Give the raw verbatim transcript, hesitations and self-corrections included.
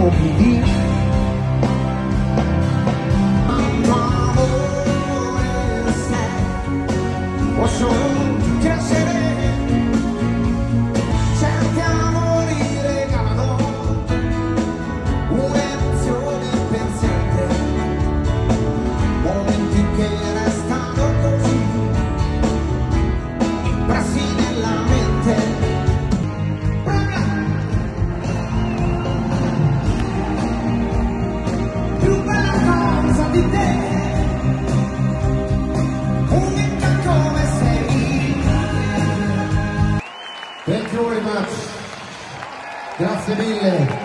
siamo vivi. Posso piacere, certi amori regalano un'emozione pensierte, momenti che restano così impressi nella mente. Più bella cosa di te, unica come sei. Thank you very much. Grazie mille.